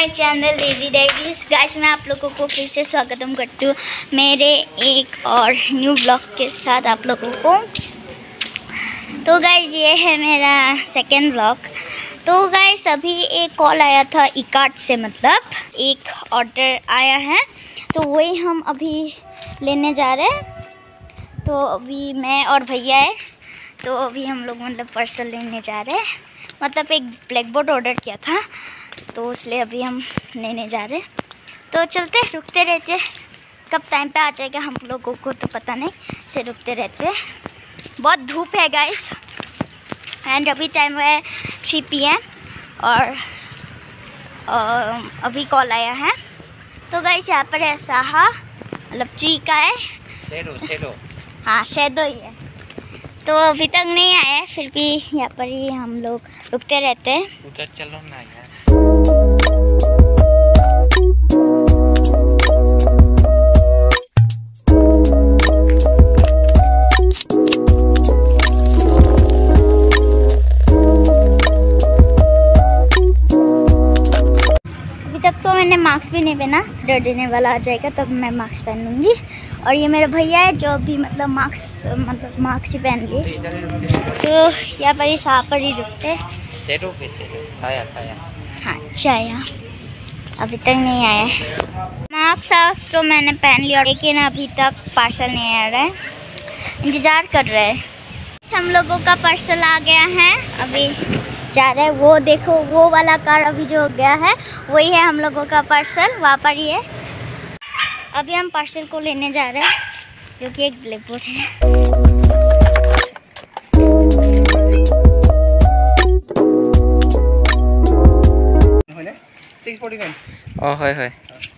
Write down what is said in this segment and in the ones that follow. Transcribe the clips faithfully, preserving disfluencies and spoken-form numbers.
My channel lazy diaries. Guys मैं आप लोगों को फिर से स्वागतम करती हूँ मेरे एक और न्यू ब्लॉग के साथ आप लोगों को। तो गाइस ये है मेरा सेकेंड ब्लॉग। तो गाइस अभी एक कॉल आया था इकार्ट से, मतलब एक ऑर्डर आया है तो वही हम अभी लेने जा रहे हैं। तो अभी मैं और भैया है, तो अभी हम लोग मतलब पार्सल लेने जा रहे हैं। मतलब एक ब्लैक बोर्ड ऑर्डर किया था तो इसलिए अभी हम लेने जा रहे हैं। तो चलते रुकते रहते, कब टाइम पे आ जाएगा हम लोगों को तो पता नहीं, से रुकते रहते हैं। बहुत धूप है गाइस एंड अभी टाइम है थ्री पी एम और आ, अभी कॉल आया है। तो गाइस यहाँ पर है साहा, मतलब ट्री का है, शेडो शेडो हाँ शेडो ही है। तो अभी तक नहीं आया, फिर भी यहाँ पर ही हम लोग रुकते रहते हैं। उधर चलो ना यार। अभी तक तो मैंने मास्क भी नहीं पहना, डर देने वाला आ जाएगा तब मैं मास्क पहन लूँगी। और ये मेरा भैया है जो अभी मतलब मास्क मतलब मास्क ही पहन लिए। तो यहाँ पर ही साथ पर ही रुकते। शेडो पे शेडो छाया छाया। हाँ छाया अभी तक नहीं आया है। मास्क तो मैंने पहन लिया लेकिन अभी तक पार्सल नहीं आ रहा है, इंतज़ार कर रहे हैं। हम लोगों का पार्सल आ गया है, अभी जा रहे हैं। वो देखो वो वाला कार अभी जो गया है वही है हम लोगों का पार्सल, वहाँ पर ही है। अभी हम पार्सल को लेने जा रहे हैं जो कि एक ब्लैक बोर्ड है। ओ হয় হয়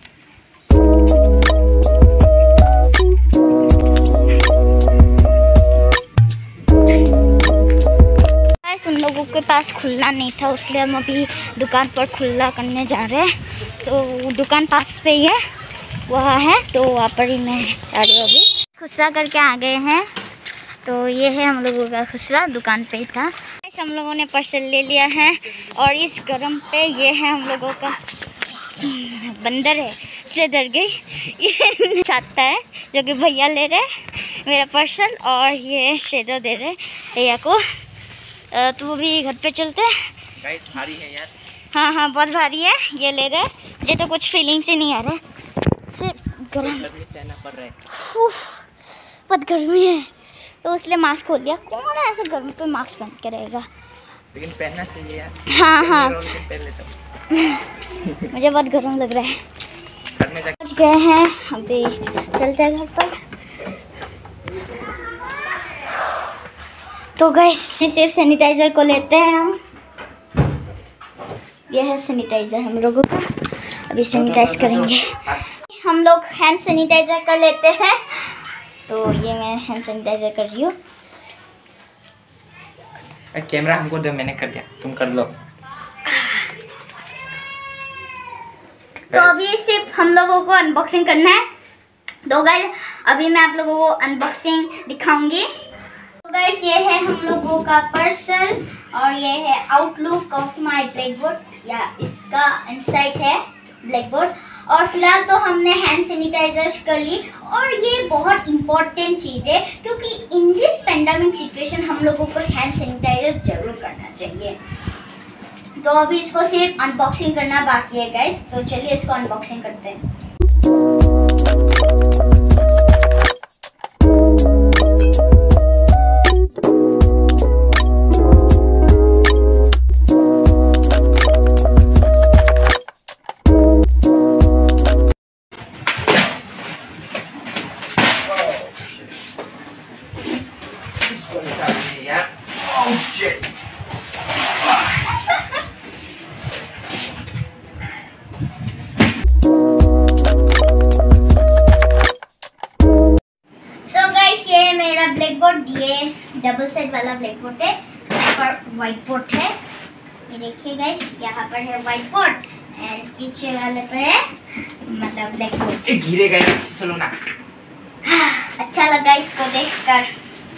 उन लोगों के पास खुलना नहीं था इसलिए हम अभी दुकान पर खुला करने जा रहे हैं। तो दुकान पास पे ही है, वहाँ है, तो वहाँ पर ही मैं जा रही हूँ। अभी खुसरा करके आ गए हैं। तो ये है हम लोगों का खुसरा, दुकान पे ही था। हम लोगों ने पार्सल ले लिया है और इस गरम पे ये है हम लोगों का बंदर है इसलिए डर गई। ये चाहता है जो कि भैया ले रहे मेरा पार्सल और ये शेडो दे रहे भैया को। तो वो भी घर पे चलते हैं। गाइस भारी है यार। हाँ हाँ बहुत भारी है, ये ले रहे मुझे तो कुछ फीलिंग से नहीं आ रहा, सिर्फ गर्म सहना पड़ रहा है। बहुत गर्मी है तो इसलिए मास्क खोल लिया। कौन है ऐसे गर्मी पे मास्क पहन के रहेगा, लेकिन पहनना चाहिए यार। हाँ हाँ पहले तो मुझे बहुत गर्म लग रहा है। घर में पहुँच गए हैं, अभी चलते हैं घर पर। तो गैस सिर्फ सैनिटाइज़र को लेते हैं हम। यह है सैनिटाइज़र हम लोगों का, अभी सैनिटाइज करेंगे। हम लोग हैंड सैनिटाइज़र कर लेते हैं। तो ये मैं हैंड सैनिटाइज़र कर रही हूँ। कैमरा हमको दो, मैंने कर दिया, तुम कर लो। तो अभी सिर्फ हम लोगों को अनबॉक्सिंग करना है। तो गाइस अभी मैं आप लोगों को अनबॉक्सिंग दिखाऊंगी। तो गाइस ये है हम लोगों का पार्सल और ये है outlook of my black board, या इसका इनसाइड है ब्लैक बोर्ड। और फिलहाल तो हमने हैंड सैनिटाइजर कर ली। और ये बहुत इंपॉर्टेंट चीज़ है क्योंकि इन दिस पेंडेमिक सिचुएशन हम लोगों को हैंड सैनिटाइजर जरूर करना चाहिए। तो अभी इसको सिर्फ अनबॉक्सिंग करना बाकी है गाइस, तो चलिए इसको अनबॉक्सिंग करते हैं। ब्लैक बोर्ड ये डबल साइड वाला ब्लैक बोर्ड है, यहाँ पर व्हाइट बोर्ड है। ये देखिए गाइस, यहाँ पर है व्हाइट बोर्ड एंड पीछे वाले पर है मतलब ब्लैक बोर्ड। गिरेगा यार, चलो ना। अच्छा लगा इसको देखकर,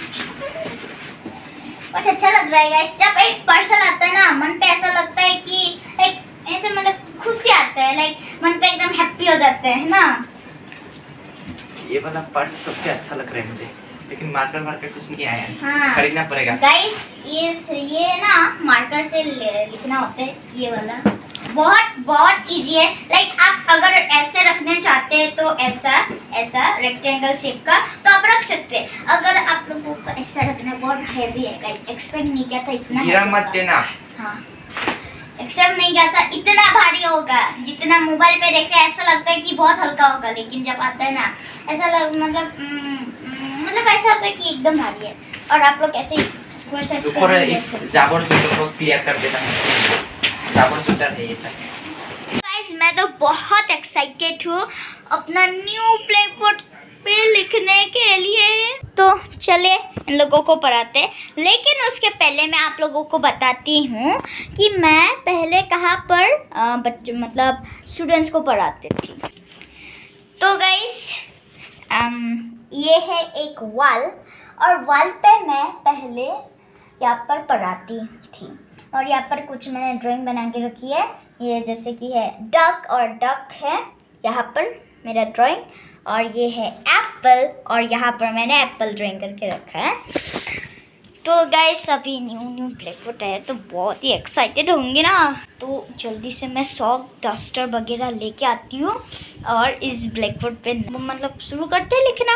बहुत अच्छा लग रहा है गाइस। जब एक पार्सल आता है ना, मन पे ऐसा लगता है कि एक ऐसे मतलब खुशी आता है, लाइक मन पे एकदम हैप्पी हो जाते हैं ना। ये वाला पार्ट सबसे अच्छा लग रहा है मुझे, लेकिन मार्कर मार्कर कुछ नहीं आया है। हाँ। खरीदना पड़ेगा गाइस ये ये ना मार्कर से लिखना होता है, ये वाला बहुत बहुत इजी है। लाइक आप अगर ऐसे रखने चाहते हैं तो ऐसा ऐसा रेक्टेंगल शेप का तो आप रख सकते हैं। अगर आप लोगों को ऐसा रखना बहुत हैवी है गाइस, एक्सपेक्ट नहीं किया था इतना गिरा मत देना। हाँ, एक्सेप्ट नहीं किया था इतना भारी होगा। जितना मोबाइल पे देखते हैं ऐसा लगता है कि बहुत हल्का होगा, लेकिन जब आता है ना ऐसा लग मतलब मतलब ऐसा होता है कि एकदम भारी है। और आप लोग ऐसे स्क्वायर साइज का इस जाबर सूत्र को क्लियर कर देता हूं। जाबर सूत्र है ये सब। गाइस मैं तो बहुत एक्साइटेड हूँ अपना न्यू ब्लैक बोर्ड पे लिखने के लिए। तो चले इन लोगों को पढ़ाते हैं, लेकिन उसके पहले मैं आप लोगों को बताती हूँ कि मैं पहले कहाँ पर बच्चे मतलब स्टूडेंट्स को पढ़ाती थी। तो गाइस ये है एक वॉल, और वॉल पे मैं पहले यहाँ पर पढ़ाती थी। और यहाँ पर कुछ मैंने ड्राइंग बना के रखी है, ये जैसे कि है डक, और डक है यहाँ पर मेरा ड्राइंग, और ये है एप्पल, और यहाँ पर मैंने एप्पल ड्राइंग करके रखा है। तो गाइस अभी न्यू न्यू ब्लैक बोर्ड है तो बहुत ही एक्साइटेड होंगे ना। तो जल्दी से मैं सॉक डस्टर वगैरह लेके आती हूँ और इस ब्लैक बोर्ड पे मतलब शुरू करते हैं लिखना।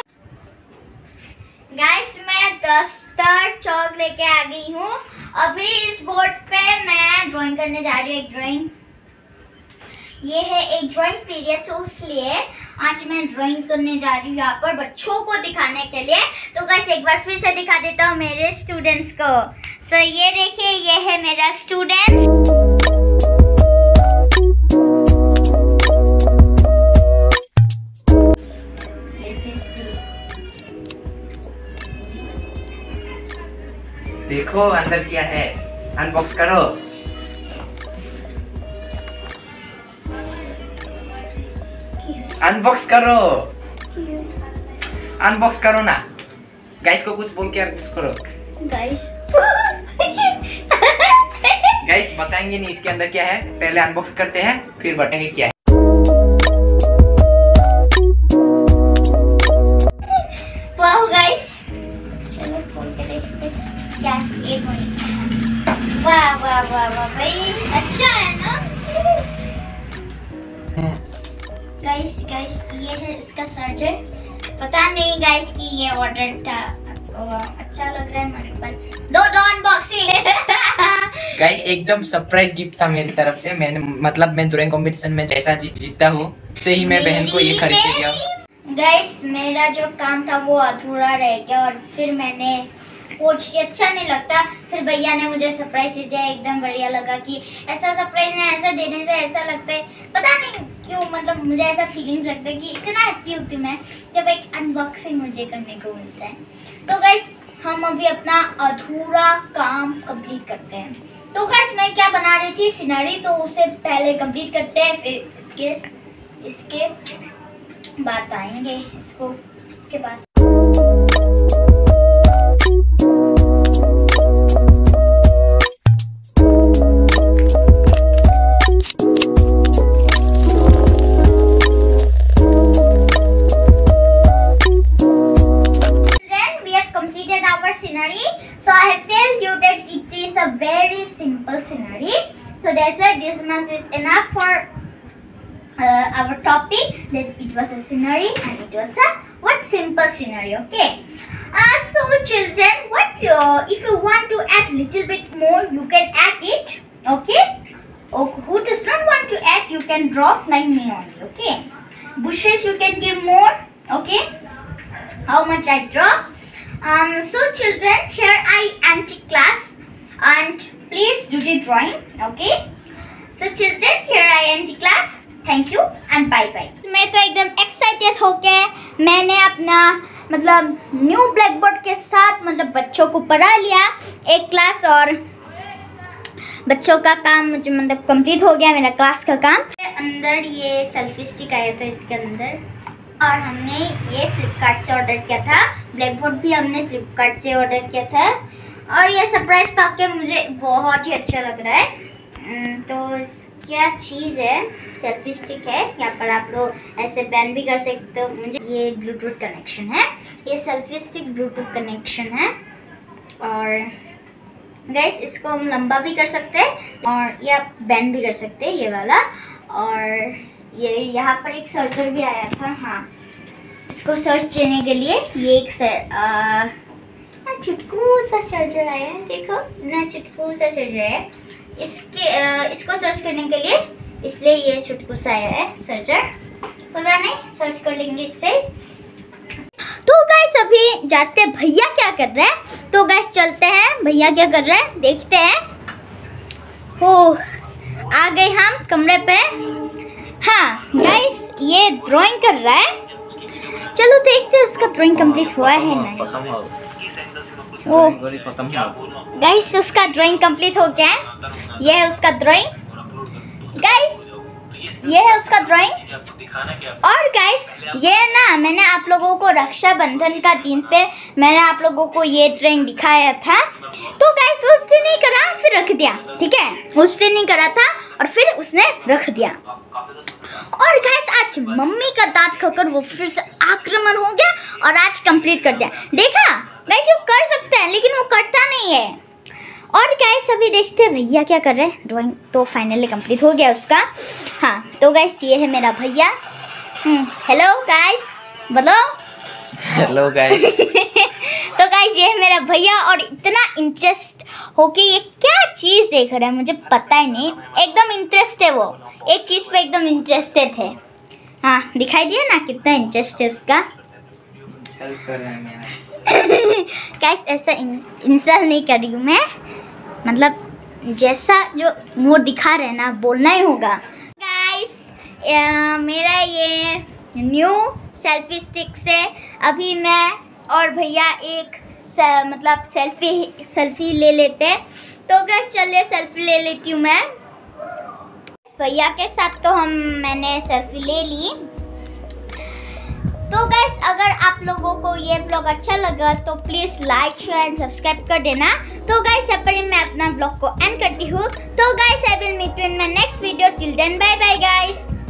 गाइस मैं डस्टर चौक लेके आ गई हूँ। अभी इस बोर्ड पे मैं ड्राइंग करने जा रही हूँ, एक ड्राइंग। ये है एक ड्राइंग पीरियड, तो इसलिए आज मैं ड्राइंग करने जा रही हूँ यहाँ पर बच्चों को दिखाने के लिए। तो गाइस एक बार फिर से दिखा देता हूँ मेरे स्टूडेंट्स को। सो so, ये देखिए ये है मेरा स्टूडेंट। देखो अंदर क्या है, अनबॉक्स करो। अनबॉक्स करो अनबॉक्स करो ना। गाइस को कुछ बोल के अनबॉक्स करो। गाइस गाइस बताएंगे नहीं इसके अंदर क्या है, पहले अनबॉक्स करते हैं फिर बताएंगे क्या है। वाह गाइस चलो खोल के देखते हैं क्या एक मिनट। वाह वाह वाह वाह भाई अच्छा है ना। गाइस गाइस ये है इसका चार्जर। पता नहीं गाइस कि ये ऑर्डर था, अच्छा लग रहा है मेरे पर। दो दो अनबॉक्सिंग। गाइस एकदम सरप्राइज गिफ्ट था मेरी तरफ से। मैंने मतलब मैं ड्राइंग कंपटीशन में जैसा जीत जीता हूँ उससे ही मैं बहन को ये खरीद के दिया। गाइस मेरा जो काम था वो अधूरा रह गया, और फिर मैंने कुछ अच्छा नहीं लगता, फिर भैया ने मुझे सरप्राइज दिया, एकदम बढ़िया लगा कि ऐसा सरप्राइज ना ऐसा देने से ऐसा लगता है पता नहीं क्यों, मतलब मुझे ऐसा फीलिंग्स लगता है कि इतना हैप्पी होती मैं जब एक अनबॉक्सिंग मुझे करने को मिलता है। तो गाइस हम अभी अपना अधूरा काम कंप्लीट करते हैं। तो गाइस मैं क्या बना रही थी सिनेरी, तो उसे पहले कंप्लीट करते हैं, फिर इसके इसके बाद आएंगे इसको इसके पास। So I have told you that it is a very simple scenery. So that's why this much is enough for uh, our topic. That it was a scenery and it was a what simple scenery. Okay. Uh, so children, what uh, if you want to add little bit more, you can add it. Okay. Or who does not want to add, you can draw like me only. Okay. Bushes you can give more. Okay. How much I draw. Um, so children, here I anti class and please do the drawing. Okay. So children, here I anti class. Thank you and bye bye. मैं तो एकदम excited होके मैंने अपना मतलब new black board के साथ मतलब बच्चों को पढ़ा लिया एक क्लास, और बच्चों का काम मुझे मतलब कंप्लीट हो गया मेरा क्लास का काम। अंदर ये सेल्फी स्टिक आया था इसके अंदर, और हमने ये फ्लिपकार्ट से ऑर्डर किया था। ब्लैक बोर्ड भी हमने फ्लिपकार्ट से ऑर्डर किया था, और ये सरप्राइज पाके मुझे बहुत ही अच्छा लग रहा है। तो क्या चीज़ है, सेल्फी स्टिक है। यहाँ पर आप लोग ऐसे बैन भी कर सकते हो। मुझे ये ब्लूटूथ कनेक्शन है, ये सेल्फी स्टिक ब्लूटूथ कनेक्शन है। और गाइस इसको हम लंबा भी कर सकते हैं और या बैन भी कर सकते हैं, ये वाला। और ये यहाँ पर एक सर्चर भी आया था। हाँ, इसको सर्च करने के लिए ये एक सर चुटकू सा चार्जर आया है, देखो ना, चुटकू सा चार्जर है। इसके आ, इसको सर्च करने के लिए इसलिए ये चुटकू सा आया है सर्चर। पता नहीं, सर्च कर लेंगे इससे। तो गाइस अभी जाते भैया क्या कर रहे हैं, तो गाइस चलते हैं भैया क्या कर रहे हैं देखते हैं। हो आ गए हम कमरे पे। हाँ गाइस ये ड्राइंग कर रहा है, चलो देखते हैं उसका ड्राइंग कंप्लीट हुआ है नहीं। ओ गाइस उसका ड्राइंग कंप्लीट हो गया है। ये है उसका ड्राइंग गाइस, ये है उसका ड्राइंग। और गाइस ये ना मैंने आप लोगों को रक्षाबंधन का दिन पे मैंने आप लोगों को ये ड्राइंग दिखाया था। तो गाइस उस दिन नहीं करा फिर रख दिया, ठीक है, उस दिन नहीं करा था और फिर उसने रख दिया। और गाइस आज मम्मी का दांत खाकर वो फिर से आक्रमण हो गया और आज कंप्लीट कर दिया। देखा गाइस वो कर सकते हैं लेकिन वो करता नहीं है। और गाइस अभी देखते हैं भैया क्या कर रहे हैं। ड्राइंग तो फाइनली कंप्लीट हो गया उसका। हाँ तो गाइस ये है मेरा भैया। हेलो गाइस बोलो। Hello guys. तो गाइस ये है मेरा भैया और इतना इंटरेस्ट हो कि ये क्या चीज़ देख रहा है मुझे पता ही नहीं, एकदम इंटरेस्ट है वो, एक चीज़ पे एकदम इंटरेस्टेड है। हाँ दिखाई दिया ना कितना इंटरेस्ट है उसका। हेल्प कर रहा है मेरा। गाइस ऐसा इंसल्ट नहीं कर रही हूँ मैं, मतलब जैसा जो मूड दिखा रहे हैं ना बोलना ही होगा। गाइस मेरा ये न्यू सेल्फी स्टिक से अभी मैं और भैया एक से, मतलब सेल्फी सेल्फी ले लेते हैं। तो गाइस चलिए सेल्फी ले लेती हूँ मैं। भैया के साथ तो हम मैंने सेल्फी ले ली। तो गाइस अगर आप लोगों को ये व्लॉग अच्छा लगा तो please like share and subscribe कर देना। तो गाइस यहाँ पर मैं अपना व्लॉग को एंड करती हूँ। तो guys I will meet you in my next video. Till then bye bye guys.